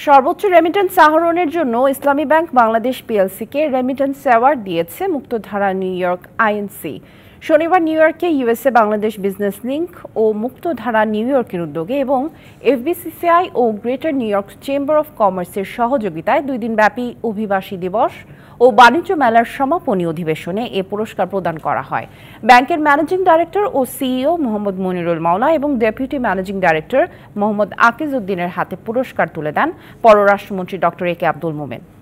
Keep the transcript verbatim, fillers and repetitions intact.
সর্বোচ্চ রেমিটেন্স আহরণের জন্য ইসলামী ব্যাংক বাংলাদেশ পিএলসিকে রেমিটেন্স অ্যাওয়ার্ড দিয়েছে মুক্তধারা নিউ ইয়র্ক আইএনসি। শনিবার নিউ ইয়র্কে ইউএসএ বাংলাদেশ বিজনেস লিংক ও মুক্তধারা নিউ ইয়র্কের উদ্যোগে এবং এফবিসিসিআই ও greater New York chamber of কমার্সের সহযোগিতায় দুই দিনব্যাপী অভিবাসী দিবস ও বাণিজ্য মেলার সমাপনী অধিবেশনে এ পুরস্কার প্রদান করা হয়। ব্যাংকের ম্যানেজিং ডাইরেক্টর ও সিইও মোহাম্মদ মনিরুল মাওলা এবং deputy managing director Mohammad Akij উদ্দিনের হাতে পুরস্কার তুলে দেন পররাষ্ট্রমন্ত্রী doctor A K Abdul Momen.